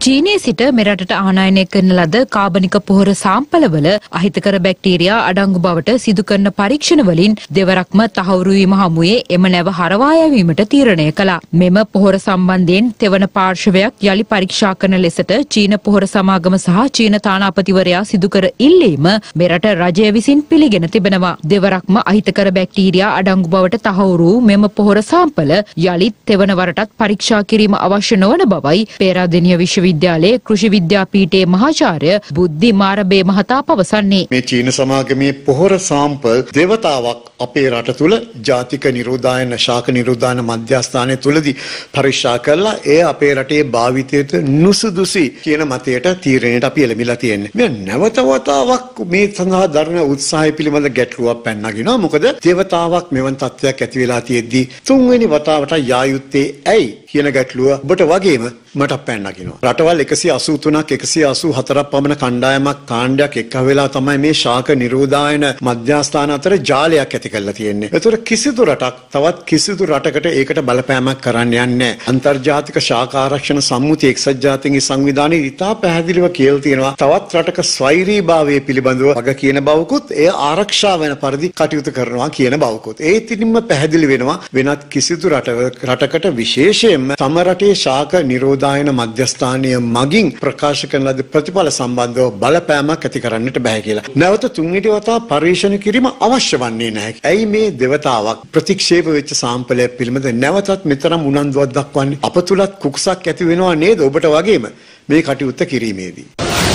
චීනයේ සිට මෙරටට ආනයනය කරන ලද කාබනික පොහොර සාම්පලවල අහිතකර බැක්ටීරියා අඩංගු බවට සිදු කරන පරීක්ෂණ වලින් දෙවරක්ම තහවුරු වීම හමුවේ එම නැව හරවා යැවීමට තීරණය කළා. මෙම පොහොර සම්බන්ධයෙන් තෙවන පාර්ශවයක් යලි පරීක්ෂා කරන ලෙසට චීන පොහොර සමාගම සහ චීන තානාපතිවරයා සිදු කර ඉල්ලීම මෙරට රජය විසින් පිළිගෙන තිබෙනවා. දෙවරක්ම අහිතකර බැක්ටීරියා අඩංගු බවට තහවුරු මෙම පොහොර සාම්පල යලිත් තෙවන වරටත් පරීක්ෂා කිරීම අවශ්‍ය නොවන බවයි පේරාදෙණිය විශ්වවිද්‍යාලයේ කෘෂි විද්‍යාපීඨයේ මහාචාර්ය බුද්ධි මාරබේ මහතා පවසන්නේ. මේ චීන සමාගමේ පොහොර සාම්පල් දෙවතාවක් අපේ රට තුල ජාතික නිරෝධායන ශාක නිරෝධායන මධ්‍යස්ථානය තුලදී පරීක්ෂා කළා. ඒ අපේ රටේ භාවිතයට නුසුදුසි කියන මතයට තීරණයට අපි එළඹිලා තියෙන්නේ. මේ නැවත වතාවක් මේ සඳහා දරන උත්සාහය පිළිබඳ ගැටලුවක් පැනනගිනවා. මොකද දෙවතාවක් මෙවන් තත්ත්වයක් ඇති වෙලා තියෙද්දී තුන්වෙනි වතාවට යා යුත්තේ ඇයි කියන ගැටලුව ඔබට වගේම මට පැනනගිනවා. රටවල් 183ක් 184ක් පමණ කණ්ඩායමක් කාණ්ඩයක් එක්ක වෙලා තමයි මේ ශාක නිරෝධායන මධ්‍යස්ථාන අතර ජාලයක් ඇති කරලා තියෙන්නේ. ඒතර කිසිදු රටක් තවත් කිසිදු රටකට ඒකට බලපෑමක් කරන්න යන්නේ නැහැ. අන්තර්ජාතික ශාක ආරක්ෂණ සම්මුතිය එක්සත් ජාතීන්ගේ සංවිධානයේ ඉතා පැහැදිලිව කියලා තියෙනවා. තවත් රටක ස්වෛරීභාවය පිළිබඳව වග කියන බවකුත් එය ආරක්ෂා වෙන පරිදි කටයුතු කරනවා කියන බවකුත්. ඒ තිනින්ම පැහැදිලි වෙනවා වෙනත් කිසිදු රටකට විශේෂයෙන්ම තම රටේ ශාක නිරෝධායන මධ්‍යස්ථානීය මගින් ප්‍රකාශ කරන ලද ප්‍රතිඵල සම්බන්ධව බලපෑමක් ඇති කරන්නට බෑ කියලා. නැවත තුන්වෙනි වතාව පරීක්ෂණ කිරීම අවශ්‍ය වන්නේ නැහැ. ඇයි මේ දෙවතාවක් ප්‍රතික්ෂේප වෙච්ච සාම්පලය පිළිබඳ නැවතත් මෙතරම් උනන්දුවක් දක්වන්නේ? අප තුලත් කුකුසක් ඇති වෙනවා නේද ඔබට වගේම මේ කටයුත්ත කිරීමේදී?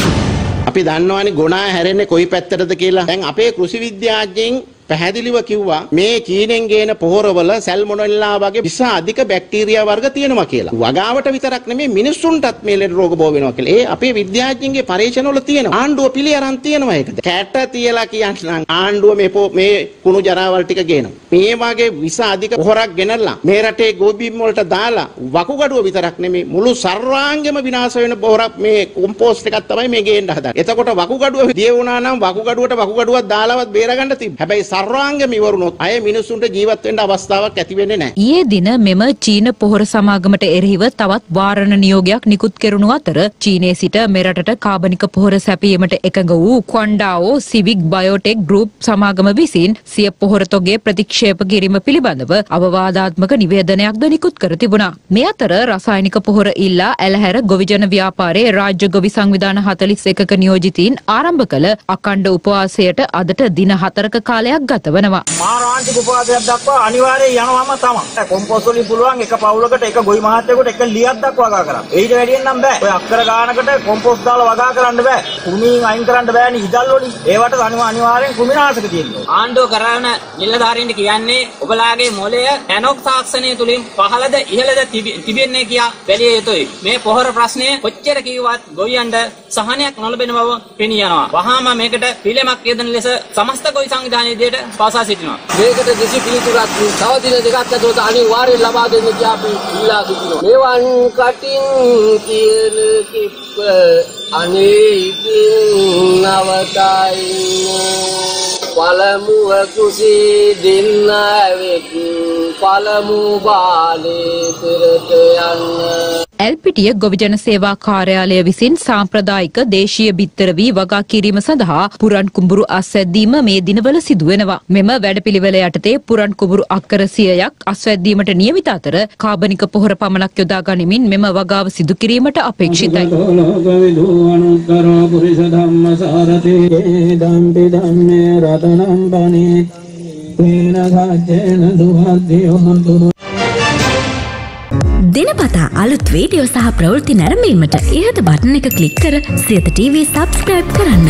අපි දන්නවනේ ගොනා හැරෙන්නේ කොයි පැත්තටද කියලා. දැන් අපේ කෘෂි විද්‍යාඥයින් පැහැදිලිව කිව්වා මේ චීනෙන් ගේන පොහොරවල සැල්මොනෙල්ලා වගේ විස අධික බැක්ටීරියා වර්ග තියෙනවා කියලා. වගාවට විතරක් නෙමෙයි මිනිස්සුන්ටත් මේ ලෙඩ රෝග බෝ වෙනවා කියලා. ඒ අපේ විද්‍යාඥයින්ගේ පරීක්ෂණවල තියෙනවා. ආණ්ඩුව පිළි අරන් තියෙනවා ඒකද. කැට තියලා කියන්නම් ආණ්ඩුව මේ කුණු ජරාවල් ටික ගේනවා. මේ වගේ විස අධික පොහොරක් ගෙනල්ලා මේ රටේ ගෝබිම් වලට දාලා වකුගඩුව විතරක් නෙමෙයි මුළු සර්වාංගෙම විනාශ වෙන පොහොරක් මේ කොම්පෝස්ට් එකක් තමයි මේ ගේන්න හදන්නේ. එතකොට වකුගඩුව දිය වුණා නම් වකුගඩුවට වකුගඩුවක් දාලාවත් බේරගන්න තිබ්බ. හැබැයි සර්වාංගම ඉවරුනොත් අය මිනිසුන්ට ජීවත් වෙන්න අවස්ථාවක් ඇති වෙන්නේ නැහැ. ඊයේ දින මෙම චීන පොහොර සමාගමට එරෙහිව තවත් වාරණ නියෝගයක් නිකුත් කෙරුණු අතර චීනයේ සිට මෙරටට කාබනික පොහොර සැපීමට එකඟ වූ ක්වන්ඩාවෝ සිවික් බයෝටෙක් ගෲප් සමාගම විසින් සිය පොහොර තොගේ ප්‍රතික්ෂේප කිරීම පිළිබඳව අවවාදාත්මක නිවේදනයක්ද නිකුත් කර තිබුණා. මේ අතර රසායනික පොහොර ඉල්ලා ඇලහැර ගොවිජන ව්‍යාපාරයේ රාජ්‍ය ගොවි සංවිධාන 41ක නියෝජිතීන් ආරම්භ කළ අඛණ්ඩ උපවාසයට අදට දින 4ක කාලයක් ගත වෙනවා. මාරාන්තික උපවාසයක් දක්වා අනිවාර්යයෙන් යනවාම තමයි. කොම්පෝස්ට් වලින් පුළුවන් එක පවුලකට එක ගොවි මහත්තයෙකුට එක ලියක් දක්වා වගා කරන්න. ඊට වැඩියෙන් නම් බෑ. ඔය අක්කර ගානකට කොම්පෝස්ට් දාලා වගා කරන්න බෑ. කුමින් අයින් කරන්න බෑනේ ඉදල් වලින්. ඒවට අනිවාර්යෙන් කුමිනාශක තියෙනවා. ආණ්ඩුව කරන නිලධාරීන්ට කියන්නේ ඔබලාගේ මොළය ඇනොක් තාක්ෂණය තුලින් පහළද ඉහළද තිබෙන්නේ කියා බැලිය යුතුයි. මේ පොහොර ප්‍රශ්නය කොච්චර කිව්වත් ගොවියන්ට සහනයක් නොලබෙන බව පෙනී යනවා. වහාම මේකට පිළිමක් යෙදෙන ලෙස සමස්ත ගොවි සංවිධානයේ පාසා සිටිනවා. මේකට දෙසි පිළිතුරක් තව දින දෙකක් ඇතුළත අනිවාර්යයෙන් ලබා දෙන්න කියලා අපි ඉල්ලා සිටිනවා. මෙවන් කටින් කියල කිප්ප අනේකින් අවතයි පළමුව කුසි දෙන්න වෙක් පළමු බාලේ පෙරට යන්න. එල්පිටිය ගොවිජන සේවා කාර්යාලය විසින් සාම්ප්‍රදායික දේශීය බිත්තර වී වගා කිරීම සඳහා පුරන් කුඹුරු අස්වැද්දීම මේ දිනවල සිදු වෙනවා. මෙම වැඩපිළිවෙල යටතේ පුරන් කුඹුරු අක්කර 100ක් අස්වැද්දීමට නියමිත අතර කාබනික පොහොර පමණක් යොදා ගනිමින් මෙම වගාව සිදු කිරීමට අපේක්ෂිතයි. දිනපතා අලුත් වීඩියෝ සහ ප්‍රවෘත්ති නැරඹීමට ඉහත බටන් එක ක්ලික් කර සියත TV සබ්ස්ක්‍රයිබ් කරන්න.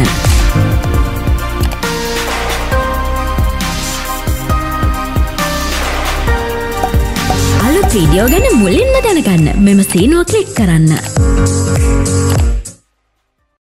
අලුත් වීඩියෝ ගැන මුලින්ම දැනගන්න මෙම සීනුව ක්ලික් කරන්න.